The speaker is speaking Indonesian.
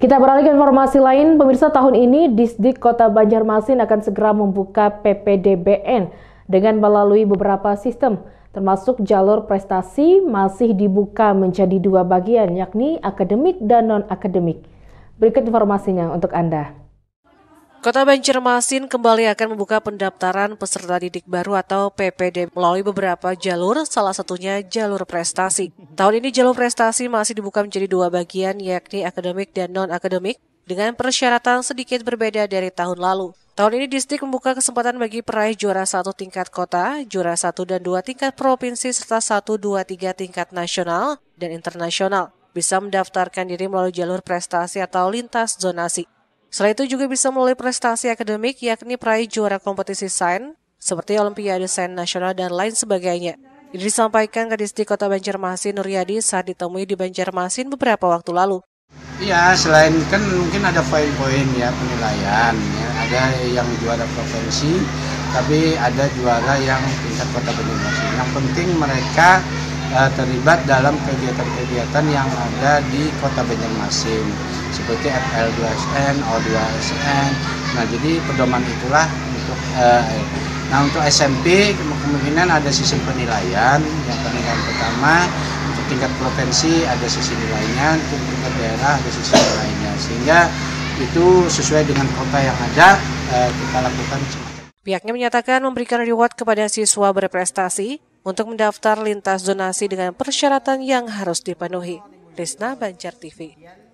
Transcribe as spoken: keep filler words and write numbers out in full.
Kita beralih ke informasi lain, pemirsa. Tahun ini Disdik Kota Banjarmasin akan segera membuka P P D B N dengan melalui beberapa sistem, termasuk jalur prestasi masih dibuka menjadi dua bagian, yakni akademik dan non-akademik. Berikut informasinya untuk Anda. Kota Banjarmasin kembali akan membuka pendaftaran peserta didik baru atau P P D melalui beberapa jalur, salah satunya jalur prestasi. Tahun ini jalur prestasi masih dibuka menjadi dua bagian, yakni akademik dan non-akademik, dengan persyaratan sedikit berbeda dari tahun lalu. Tahun ini Disdik membuka kesempatan bagi peraih juara satu tingkat kota, juara satu dan dua tingkat provinsi, serta satu, dua, tiga tingkat nasional dan internasional. Bisa mendaftarkan diri melalui jalur prestasi atau lintas zonasi. Selain itu juga bisa melalui prestasi akademik, yakni peraih juara kompetisi sains, seperti Olimpiade Sains Nasional dan lain sebagainya. Ini disampaikan Kadisdik Kota Banjarmasin Nuryadi saat ditemui di Banjarmasin beberapa waktu lalu. Iya, selain kan mungkin ada poin-poin ya penilaian, ya. Ada yang juara provinsi, tapi ada juara yang tingkat Kota Banjarmasin. Yang penting mereka uh, terlibat dalam kegiatan-kegiatan yang ada di Kota Banjarmasin, seperti F L dua S N, O dua S N. Nah, jadi pedoman itulah untuk uh, nah untuk S M P kemungkinan ada sistem penilaian. Yang penilaian pertama untuk tingkat provinsi ada sisi nilainya, untuk tingkat daerah ada sisi nilainya, sehingga itu sesuai dengan kota yang ada uh, kita lakukan. Pihaknya menyatakan memberikan reward kepada siswa berprestasi untuk mendaftar lintas zonasi dengan persyaratan yang harus dipenuhi. Risna, Banjar T V.